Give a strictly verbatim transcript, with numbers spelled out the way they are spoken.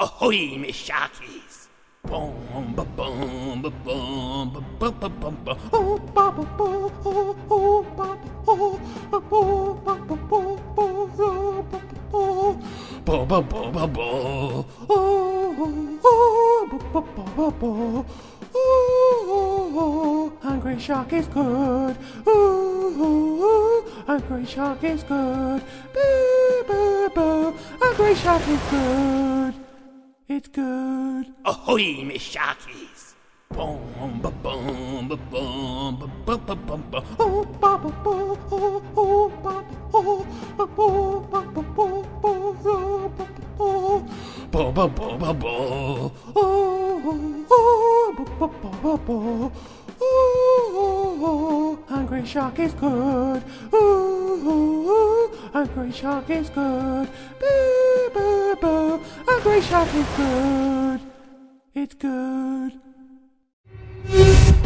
Ahoy, me sharkies! Boom, ba boom, ba boom, ba ba ba bum ba. Oh, ba ba bo, oh, oh, ba ba oh, ba bo, ba ba bo, bo, oh, ba ba bo, bo ba bo ba bo. Oh, oh, ba ba ba ba bo. Oh, oh, oh, Hungry Shark is good. Ooh, ooh, ooh, Hungry Shark is good. Boo, boo, boo, Hungry Shark is good. It's good. Ahoy, me sharkies! Boom, ba boom, ba boom, ba ba ba bum ba. Oh, ba ba bo, oh, oh, ba ba oh, ba bo, ba ba bo, bo, oh, ba ba bo, bo ba bo ba bo. Oh, oh, oh, ba ba ba ba bo. Oh, oh, oh, Hungry Shark is good. Ooh, ooh, ooh, Hungry Shark is good. Boo, boo, boo, Hungry Shark is good. It's good.